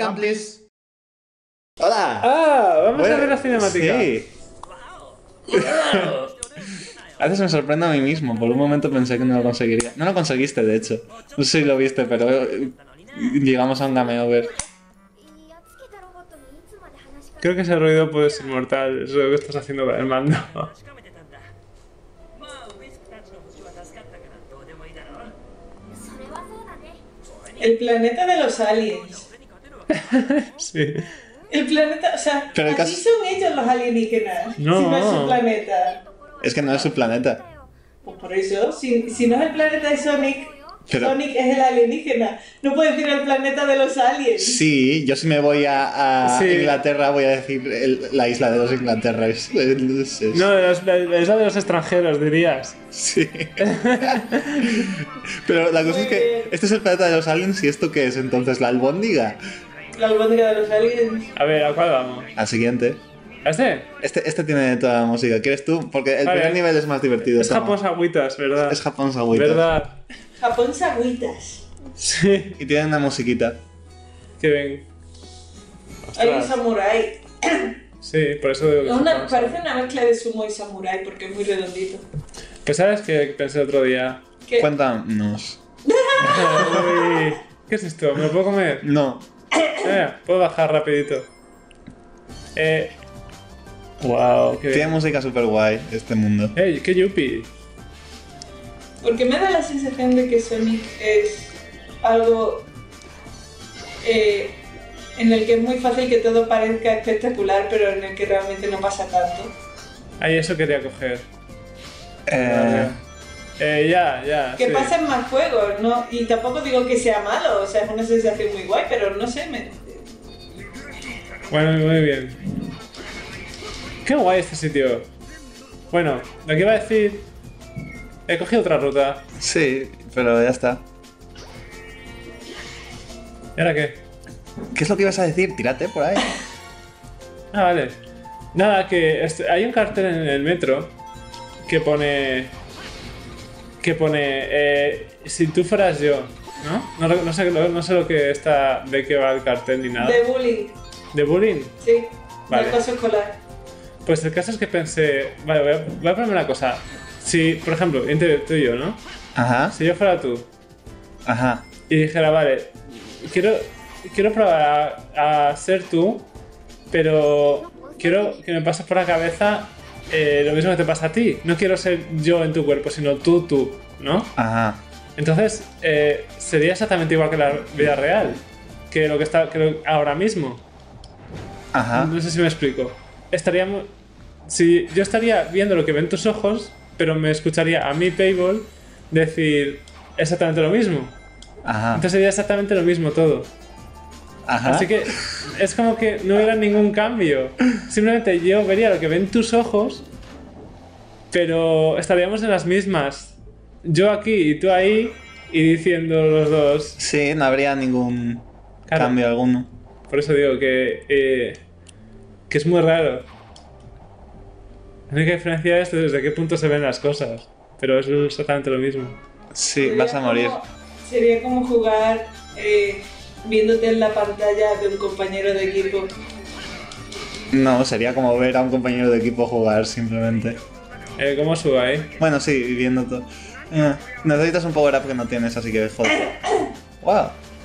Cam, please. ¡Hola! Vamos a ver la cinemática. Sí. A veces me sorprendo a mí mismo. Por un momento pensé que no lo conseguiría. No lo conseguiste, de hecho. No sé si lo viste, pero llegamos a un game over. Creo que ese ruido puede ser mortal. Es lo que estás haciendo con el mando. El planeta de los aliens. Sí. El planeta, o sea, Pero el así caso- son ellos los alienígenas. No. Si no es su planeta. Es que no es su planeta. Pues por eso, si no es el planeta de Sonic, Pero- Sonic es el alienígena. No puedes decir el planeta de los aliens. Sí, yo si me voy a Sí. Inglaterra voy a decir la isla de los Inglaterra. No, es la de los extranjeros, dirías. Sí. Pero la cosa es que este es el planeta de los aliens y ¿esto qué es entonces? ¿La albóndiga? La albóndiga de los aliens. A ver, ¿a cuál vamos? Al siguiente. ¿A este? Este tiene toda la música. ¿Quieres tú? Porque el Vale. primer nivel es más divertido. Es toma. Japón Sagüitas, ¿verdad? Es Japón Sagüitas. ¿Verdad? Japón Sagüitas. Sí. Y tiene una musiquita. Qué bien. Hay un Ostras. samurái. Sí, por eso digo que es Japón Parece una mezcla de sumo y samurái porque es muy redondito. Pues sabes que pensé otro día. ¿Qué? Cuéntanos. Uy, ¿qué es esto? ¿Me lo puedo comer? No. Puedo bajar rapidito. Wow, qué Tiene bien. música super guay este mundo. ¡Ey, qué yuppie! Porque me da la sensación de que Sonic es algo en el que es muy fácil que todo parezca espectacular, pero en el que realmente no pasa tanto. Ahí eso quería coger. Eh, Ya. Que sí. pasa en más juegos, ¿no? Y tampoco digo que sea malo, o sea, es una sensación muy guay, pero no sé, Bueno, muy bien. Qué guay este sitio. Bueno, lo que iba a decir... He cogido otra ruta. sí, pero ya está. ¿Y ahora qué? ¿Qué es lo que ibas a decir? Tírate por ahí. Ah, vale. Nada, que hay un cartel en el metro que pone... si tú fueras yo, ¿no? No sé lo que está... de qué va el cartel ni nada. de bullying, ¿De bullying? sí, Vale. de acoso escolar. Pues el caso es que pensé... Vale, voy a ponerme una cosa. Si, por ejemplo, entre tú y yo, ¿no? Ajá, Si yo fuera tú ajá. y dijera, vale, quiero probar a ser tú, pero quiero que me pases por la cabeza lo mismo que te pasa a ti. No quiero ser yo en tu cuerpo, sino tú, ¿no? Ajá. Entonces, sería exactamente igual que la vida real, que lo que está ahora mismo. Ajá. No sé si me explico. Si yo estaría viendo lo que ven tus ojos, pero me escucharía a mí, Payball, decir exactamente lo mismo. Ajá. Entonces sería exactamente lo mismo todo. Ajá. Así que es como que no hubiera ningún cambio. Simplemente yo vería lo que ven tus ojos, pero estaríamos en las mismas. Yo aquí y tú ahí, y diciendo los dos. Sí, no habría ningún Claro. cambio alguno. Por eso digo que es muy raro. La única diferencia es desde qué punto se ven las cosas. Pero es exactamente lo mismo. Sí, vas a morir. Sería como jugar viéndote en la pantalla de un compañero de equipo. No, sería como ver a un compañero de equipo jugar simplemente. ¿Cómo subo ahí? Bueno, sí, viendo todo. Necesitas un power up que no tienes, así que joder. ¡Wow!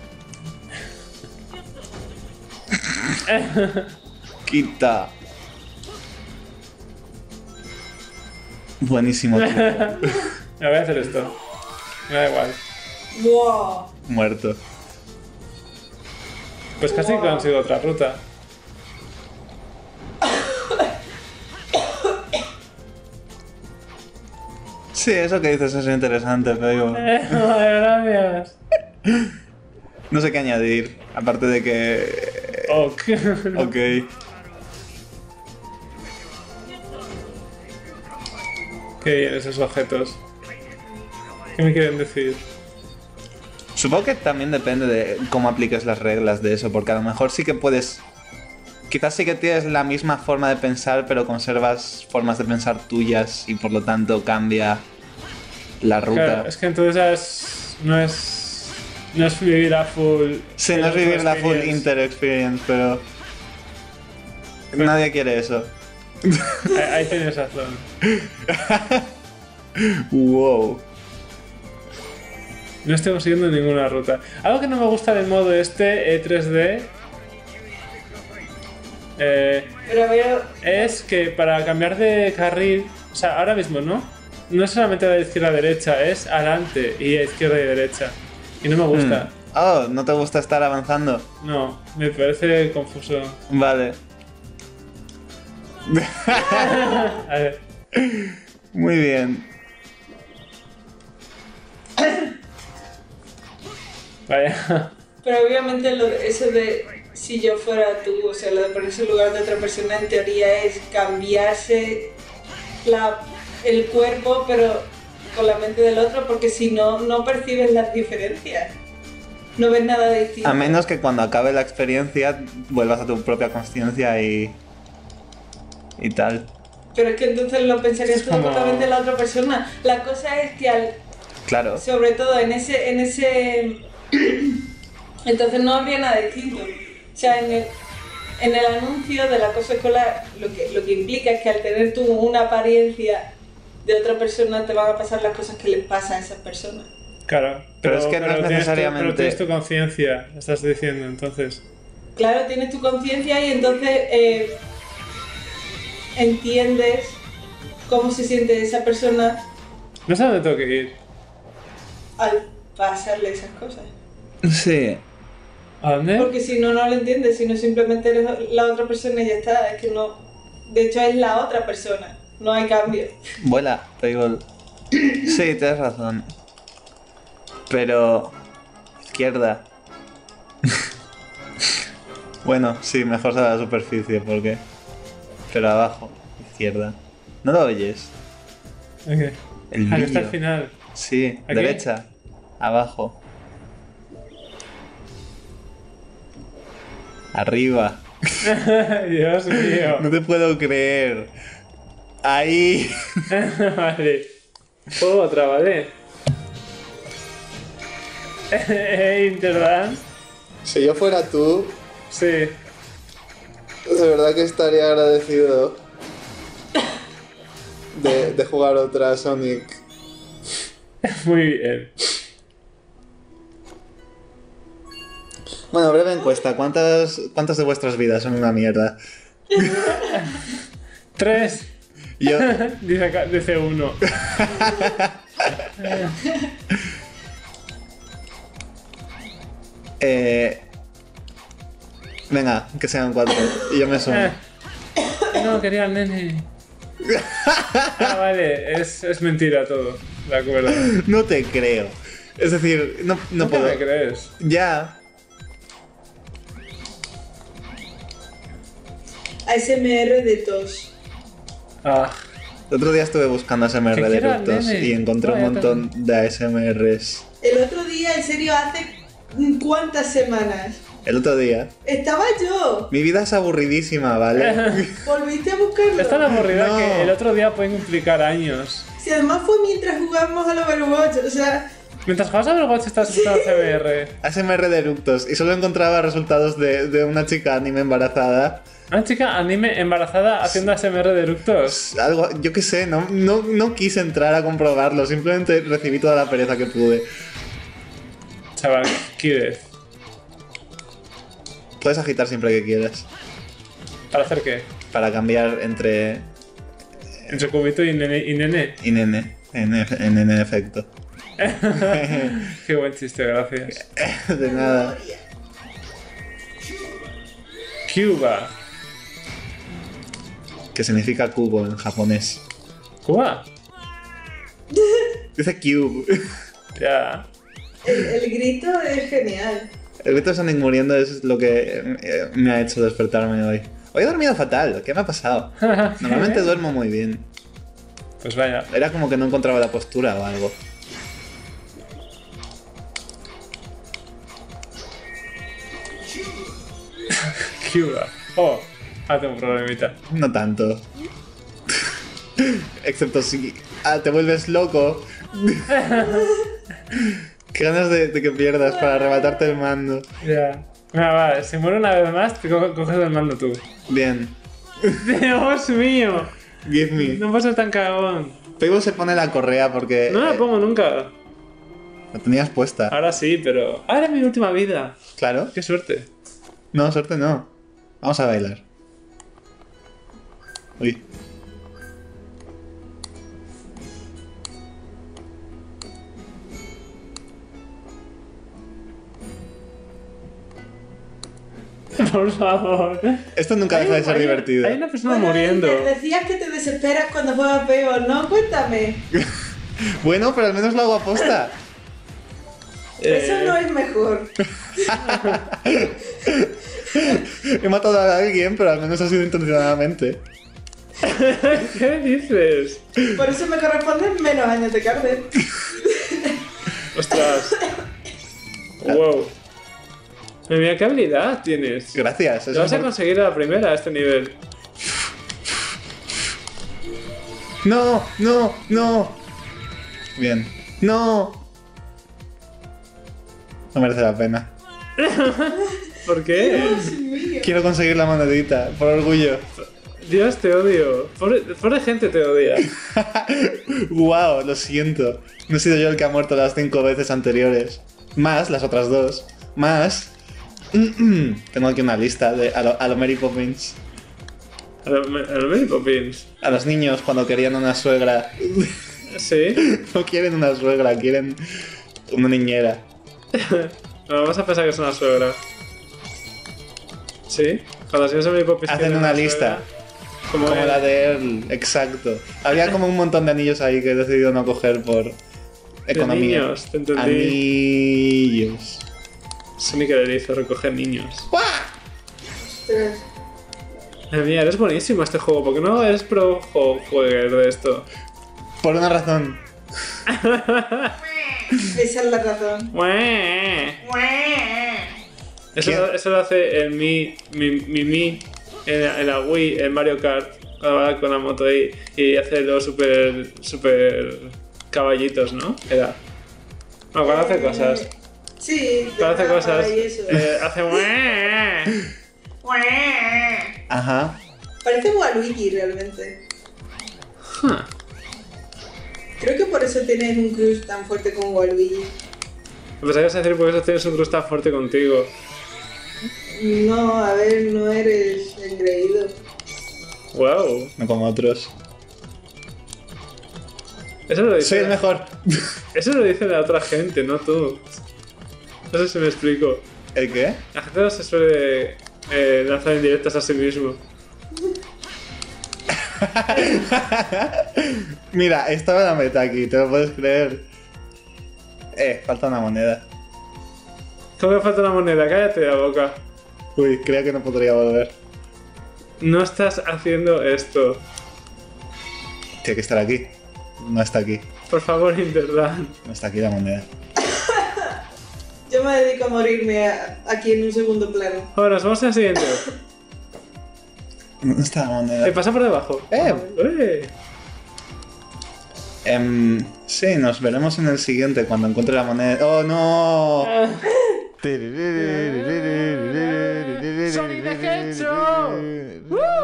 Quita. Buenísimo, tío. Me voy a hacer esto. Me da igual. ¡Wow! Muerto. Pues casi consigo otra ruta. Sí, eso que dices es interesante, pero digo, Gracias. no sé qué añadir. Aparte de que. Ok. Ok. Qué bien esos objetos. ¿Qué me quieren decir? Supongo que también depende de cómo apliques las reglas de eso, porque a lo mejor sí que puedes. Quizás sí que tienes la misma forma de pensar, pero conservas formas de pensar tuyas y por lo tanto cambia la ruta. Claro, es que entonces ya no es No es vivir a full. Sí, no es vivir la full Inter Experience, pero... Nadie quiere eso. Ahí tienes razón. Wow. No estoy siguiendo ninguna ruta. Algo que no me gusta del modo este 3D Pero veo... es que para cambiar de carril, o sea, ahora mismo no es solamente de izquierda a derecha, es adelante y a izquierda y derecha. Y no me gusta. Oh, ¿no te gusta estar avanzando? No, me parece confuso. Vale. A ver. Muy bien. Vaya. Pero obviamente eso de si yo fuera tú, o sea, lo de ponerse en lugar de otra persona en teoría es cambiarse el cuerpo, pero con la mente del otro, porque si no, no percibes las diferencias. No ves nada distinto. A menos que cuando acabe la experiencia vuelvas a tu propia consciencia y tal. Pero es que entonces lo pensarías Es todo con la como- mente de la otra persona. La cosa es que Claro. sobre todo en ese entonces no habría nada distinto. O sea, en el anuncio de la cosa escolar lo que implica es que al tener tú una apariencia de otra persona te van a pasar las cosas que les pasa a esas personas. Claro. Pero es que no es tienes necesariamente- pero tienes tu conciencia, estás diciendo, entonces. Claro, tienes tu conciencia y entonces entiendes cómo se siente esa persona No sé a dónde tengo que ir. al pasarle esas cosas. Sí. ¿A dónde? Porque si no, no lo entiendes, si no simplemente eres la otra persona y ya está. Es que no. De hecho, es la otra persona, no hay cambio. Vuela, Payball. Sí, tienes razón. Pero... Izquierda. Bueno, sí, mejor a la superficie, porque... Pero abajo, izquierda. ¿No lo oyes? Ok. El Ah, que está vídeo. al final. Sí, ¿Aquí? derecha. Abajo. Arriba. Dios mío. No te puedo creer. Ahí. Vale. Juego otra, ¿vale? Interdance. Si yo fuera tú, Sí. de verdad que estaría agradecido de jugar otra Sonic. Muy bien. Bueno, breve encuesta. ¿Cuántas de vuestras vidas son una mierda? 3. Yo... Dice acá, dice 1. Venga, que sean 4. Y yo me sumo. No, quería al nene. Ah, vale, es mentira todo. De acuerdo. No te creo. Es decir, no ¿Qué puedo... me crees? Ya. ASMR de tos. Ah, El otro día estuve buscando ASMR Que de quiera eructos nene. y encontré un Vaya, montón de ASMRs. El otro día, en serio, hace ¿cuántas semanas? El otro día. Estaba yo. Mi vida es aburridísima, ¿vale? ¿Volviste a buscarlo? es tan aburrida No. que el otro día pueden implicar años. Si además fue mientras jugábamos al Overwatch, o sea... Mientras juegas a Overwatch estás escuchando CBR. ASMR de eructos y solo encontraba resultados de una chica anime embarazada. Una chica anime embarazada haciendo ASMR de eructos. Algo, yo qué sé, no quise entrar a comprobarlo, simplemente recibí toda la pereza que pude. Chaval, ¿quieres? Puedes agitar siempre que quieras, ¿Para hacer qué? para cambiar entre Entre cubito y nene. Y nene. y nene, en efecto. Qué buen chiste, gracias. De nada. Cuba. Que significa cubo en japonés. ¿Cuba? Dice cube. Ya. El grito es genial. El grito de Sonic muriendo es lo que me ha hecho despertarme hoy. Hoy he dormido fatal, ¿qué me ha pasado? Normalmente duermo muy bien. Pues vaya. Era como que no encontraba la postura o algo. Cuba. Oh, tengo un problemita. No tanto. Excepto si te vuelves loco. Qué ganas de que pierdas para arrebatarte el mando. Ya. Venga, va, si muero una vez más, te coges el mando tú. Bien. ¡Dios mío! Give me. No puedo ser tan cagón. Pego se pone la correa porque... No la pongo nunca. la tenías puesta. Ahora sí, pero... Ahora es mi última vida. Claro. ¡Qué suerte! No, suerte no. Vamos a bailar. Uy. Por favor. Esto nunca deja de ser divertido. Hay una persona Bueno, muriendo. Iker, decías que te desesperas cuando juegas peor, ¿no? Cuéntame. Bueno, pero al menos lo hago aposta. Eso no es mejor. He matado a alguien, pero al menos ha sido intencionadamente. ¿Qué dices? Por eso me corresponden menos años de cárcel. Ostras. Wow. Mira, ¿qué habilidad tienes? Gracias. Te Es vas a mejor- conseguir a la primera a este nivel. No, no, no. Bien. No. No merece la pena. ¿Por qué? Dios mío. Quiero conseguir la monedita, por orgullo. Dios, te odio. Pobre gente te odia. Wow, lo siento. No he sido yo el que ha muerto las 5 veces anteriores. Más las otras 2. Más. Tengo aquí una lista de a lo Mary Poppins. A los Mary Poppins. A los niños cuando querían una suegra. ¿Sí? No quieren una suegra, quieren una niñera. No, vamos a pensar que es una suegra. ¿Sí? Cuando los niños de Mary Poppins Hacen quieren una suegra, lista. Como Como él. la de él, exacto. Había como un montón de anillos ahí que he decidido no coger por economía. niños, te entendí. Anillos. Sonic le hizo recoger niños. Ostras. Madre mía, eres buenísimo este juego. ¿Por qué no eres pro jueguer de esto? Por una razón. Esa es la razón. Eso lo hace el Mi en la Wii, en Mario Kart, cuando va con la moto ahí y hace los super caballitos, ¿no? Era. No, cuando hace cosas. Sí, Cuando hace cosas. y eso. Hace. Ajá. Parece Waluigi realmente. Creo que por eso tienes un crush tan fuerte con Waluigi. Pensaba que ibas a decir por eso tienes un crush tan fuerte contigo. No, a ver, no eres engreído. Wow. No como otros. Eso lo dice. Soy el mejor. Eso lo dice la otra gente, no tú. No sé si me explico. ¿El qué? La gente no se suele lanzar indirectas a sí mismo. Mira, estaba la meta aquí, ¿te lo puedes creer? Falta una moneda. ¿Cómo me falta una moneda? Cállate la boca. Uy, creía que no podría volver. No estás haciendo esto. Tiene que estar aquí. No está aquí. Por favor, Interdan. No está aquí la moneda. Yo me dedico a morirme aquí en un segundo plano. Bueno, nos vamos al siguiente. ¿Dónde está la moneda? Pasa por debajo. Sí, nos veremos en el siguiente cuando encuentre la moneda. ¡Oh, no! Sonic the Hedgehog.